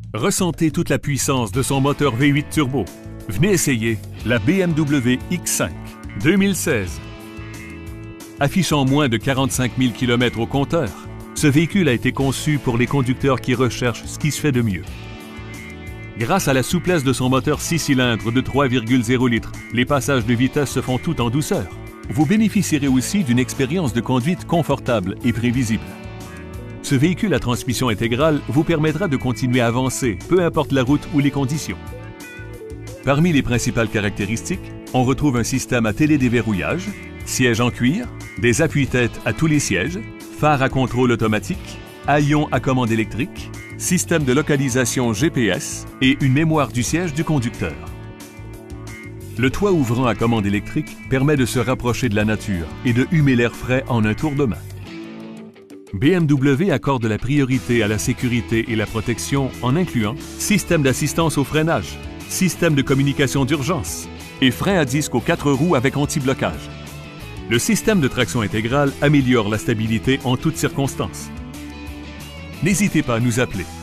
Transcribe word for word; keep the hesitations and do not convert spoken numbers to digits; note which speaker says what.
Speaker 1: Ressentez toute la puissance de son moteur V huit turbo. Venez essayer la B M W X cinq deux mille seize. Affichant moins de quarante-cinq mille kilomètres au compteur, ce véhicule a été conçu pour les conducteurs qui recherchent ce qui se fait de mieux. Grâce à la souplesse de son moteur six cylindres de trois virgule zéro litres, les passages de vitesse se font tout en douceur. Vous bénéficierez aussi d'une expérience de conduite confortable et prévisible. Ce véhicule à transmission intégrale vous permettra de continuer à avancer, peu importe la route ou les conditions. Parmi les principales caractéristiques, on retrouve un système à télédéverrouillage, siège en cuir, des appuis-têtes à tous les sièges, phare à contrôle automatique, haillons à commande électrique, système de localisation G P S et une mémoire du siège du conducteur. Le toit ouvrant à commande électrique permet de se rapprocher de la nature et de humer l'air frais en un tour de main. B M W accorde la priorité à la sécurité et la protection en incluant système d'assistance au freinage, système de communication d'urgence et frein à disque aux quatre roues avec anti-blocage. Le système de traction intégrale améliore la stabilité en toutes circonstances. N'hésitez pas à nous appeler